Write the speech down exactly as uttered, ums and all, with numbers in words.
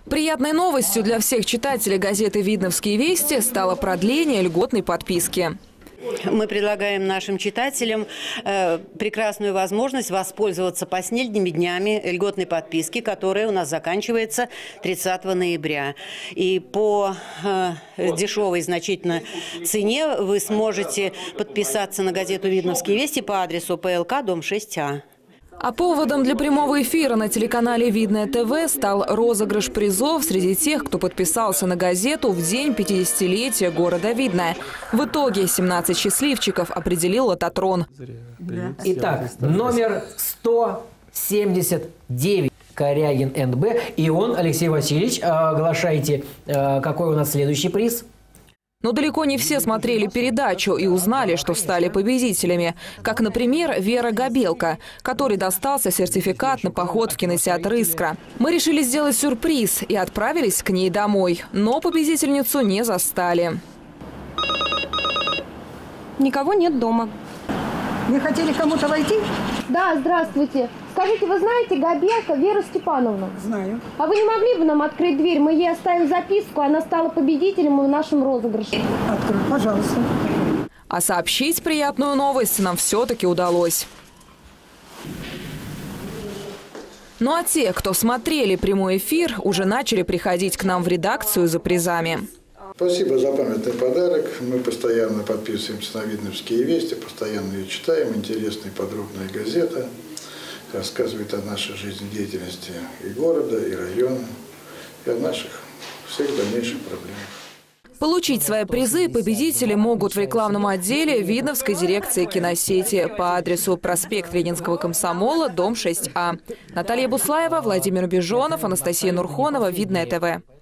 Приятной новостью для всех читателей газеты «Видновские вести» стало продление льготной подписки. Мы предлагаем нашим читателям э, прекрасную возможность воспользоваться последними днями льготной подписки, которая у нас заканчивается тридцатого ноября. И по э, дешевой значительно цене вы сможете подписаться на газету «Видновские вести» по адресу ПЛК, дом шесть А. А поводом для прямого эфира на телеканале «Видное ТВ» стал розыгрыш призов среди тех, кто подписался на газету в день пятидесятилетия города Видное. В итоге семнадцать счастливчиков определил лототрон. Итак, номер сто семьдесят девять. Корягин эн бэ. И он, Алексей Васильевич, оглашайте, какой у нас следующий приз. Но далеко не все смотрели передачу и узнали, что стали победителями. Как, например, Вера Габелка, которой достался сертификат на поход в кинотеатр «Искра». Мы решили сделать сюрприз и отправились к ней домой. Но победительницу не застали. Никого нет дома. Вы хотели кому-то войти? Да, здравствуйте. Скажите, вы знаете Габелка Веру Степановну? Знаю. А вы не могли бы нам открыть дверь? Мы ей оставим записку, она стала победителем в нашем розыгрыше. Открой, пожалуйста. А сообщить приятную новость нам все-таки удалось. Ну а те, кто смотрели прямой эфир, уже начали приходить к нам в редакцию за призами. Спасибо за памятный подарок. Мы постоянно подписываемся на «Видновские вести», постоянно ее читаем. Интересная и подробная газета. Рассказывает о нашей жизнедеятельности и города, и района, и о наших всех дальнейших проблемах. Получить свои призы победители могут в рекламном отделе Видновской дирекции киносети по адресу проспект Ленинского комсомола, дом шесть А. Наталья Буслаева, Владимир Бежонов, Анастасия Нурхонова, Видное ТВ.